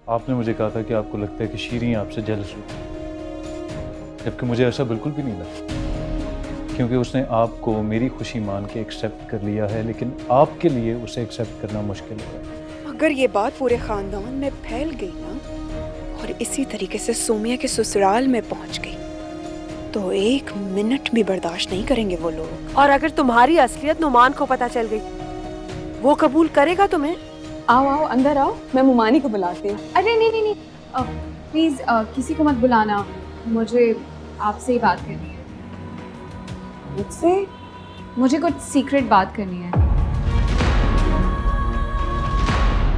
आपने मुझे कहा था कि आपको लगता है कि शीरी आपसे जेलस होती है, जबकि मुझे ऐसा बिल्कुल भी नहीं लगा, क्योंकि उसने आपको मेरी खुशी मान के एक्सेप्ट कर लिया है, लेकिन आपके लिए उसे एक्सेप्ट करना मुश्किल है। अगर ये बात पूरे खानदान में फैल गई ना और इसी तरीके से सोमिया के ससुराल में पहुंच गई तो 1 मिनट भी बर्दाश्त नहीं करेंगे वो लोग। और अगर तुम्हारी असलियत नुमान को पता चल गई, वो कबूल करेगा तुम्हें? आओ आओ अंदर आओ, मैं मुमानी को बुलाती हूँ। अरे नहीं नहीं नहीं, प्लीज किसी को मत बुलाना, मुझे आपसे ही बात करनी है। मुझसे? मुझे कुछ सीक्रेट बात करनी है।